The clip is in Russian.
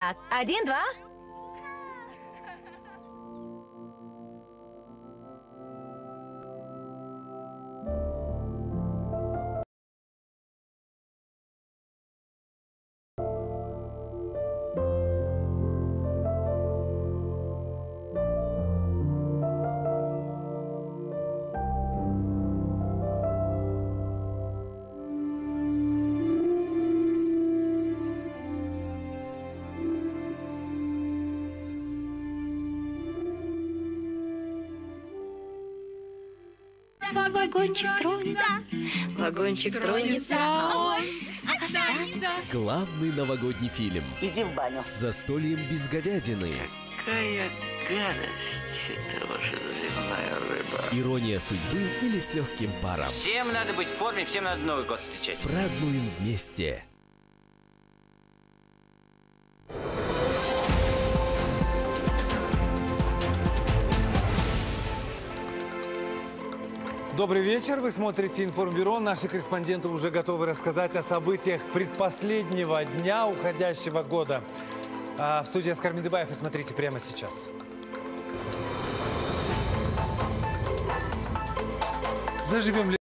1, 2. Вагончик тронется, вагончик тронется, а он останется. Главный новогодний фильм. Иди в баню. С застольем без говядины. Какая гадость, это ваша заливная рыба. Ирония судьбы или с легким паром. Всем надо быть в форме, всем надо Новый год встречать. Празднуем вместе. Добрый вечер. Вы смотрите «Информбюро». Наши корреспонденты уже готовы рассказать о событиях предпоследнего дня уходящего года. В студии Оскар Медыбаев. И смотрите прямо сейчас. Заживем ли